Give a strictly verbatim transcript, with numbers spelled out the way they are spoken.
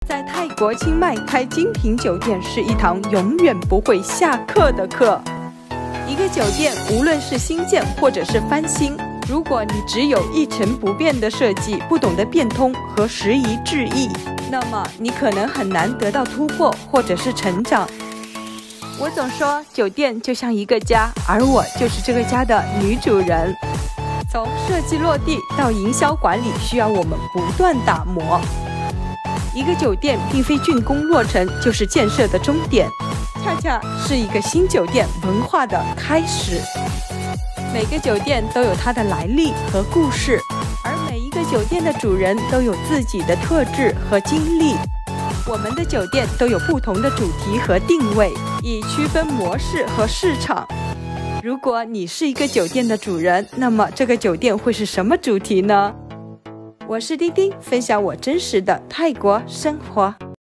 在泰国清迈开精品酒店是一堂永远不会下课的课。一个酒店无论是新建或者是翻新，如果你只有一成不变的设计，不懂得变通和时移致易，那么你可能很难得到突破或者是成长。我总说酒店就像一个家，而我就是这个家的女主人。从设计落地到营销管理，需要我们不断打磨。一个酒店并非竣工落成就是建设的终点，恰恰是一个新酒店文化的开始。每个酒店都有它的来历和故事，而每一个酒店的主人都有自己的特质和经历。我们的酒店都有不同的主题和定位，以区分模式和市场。如果你是一个酒店的主人，那么这个酒店会是什么主题呢？我是丁丁，分享我真实的泰国生活。